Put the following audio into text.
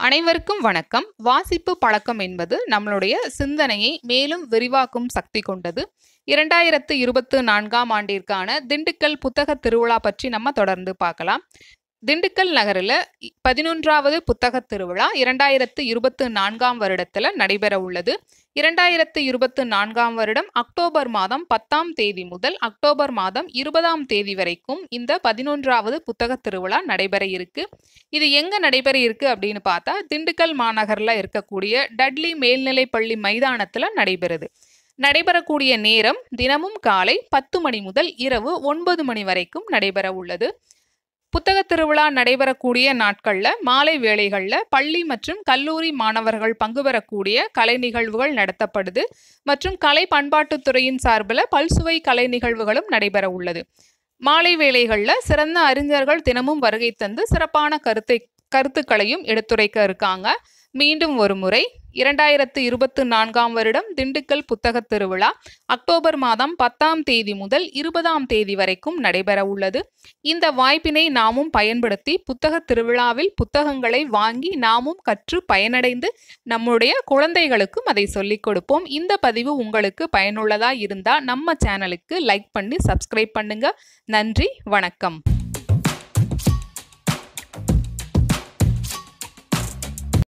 அனைவருக்கும் வணக்கம். வாசிப்பு பழக்கம் என்பது நம்மளுடைய சிந்தனையை மேலும் விரிவாக்கும் சக்தி கொண்டது. 2024ஆம் ஆண்டிற்கான திண்டுக்கல் புத்தக திருவிழா பற்றி நம்ம தொடர்ந்து பார்க்கலாம். திண்டுக்கல் நகரில் 11வது புத்தக திருவிழா 2024ஆம் வருடத்தில் நடைபெற உள்ளது. 2024ஆம் வருடம் அக்டோபர் மாதம் 10ஆம் தேதி முதல் அக்டோபர் மாதம் 20ஆம் தேதி வரைக்கும் இந்த 11வது புத்தக திருவிழா நடைபெற இருக்கு. இது எங்க நடைபெற இருக்கு அப்படின்னு பார்த்தா திண்டுக்கல் மாநகரில் இருக்கக்கூடிய டட்லி மேல்நிலைப்பள்ளி மைதானத்தில் நடைபெறுது. நடைபெறக்கூடிய நேரம் தினமும் காலை 10 மணி முதல் இரவு 9 மணி வரைக்கும் நடைபெற உள்ளது. புத்தக திருவிழா நடைபெறக்கூடிய நாட்களில் மாலை வேளைகளில் பள்ளி மற்றும் கல்லூரி மாணவர்கள் பங்கு பெறக்கூடிய கலை நிகழ்வுகள் நடத்தப்படுது மற்றும் கலை பண்பாட்டுத்துறையின் சார்பில் பல்சுவை கலை நிகழ்வுகளும் நடைபெற உள்ளது. மாலை வேளைகளில் சிறந்த அறிஞர்கள் தினமும் வருகை தந்து சிறப்பான கருத்துக்களையும் எடுத்துரைக்க இருக்காங்க. மீண்டும் ஒரு முறை 2024ஆம் வருடம் திண்டுக்கல் புத்தக திருவிழா அக்டோபர் மாதம் 10ஆம் தேதி முதல் 20ஆம் தேதி வரைக்கும் நடைபெற உள்ளது. இந்த வாய்ப்பினை நாமும் பயன்படுத்தி புத்தக திருவிழாவில் புத்தகங்களை வாங்கி நாமும் கற்று பயனடைந்து நம்முடைய குழந்தைகளுக்கும் அதை சொல்லிக் கொடுப்போம். இந்த பதிவு உங்களுக்கு பயனுள்ளதா இருந்தா நம்ம சேனலுக்கு லைக் பண்ணி சப்ஸ்கிரைப் பண்ணுங்க. நன்றி, வணக்கம்.